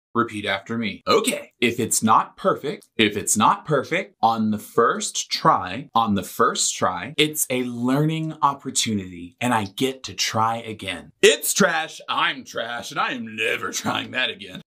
Repeat after me. Okay. If it's not perfect, on the first try, it's a learning opportunity and I get to try again. It's trash, I'm trash, and I am never trying that again.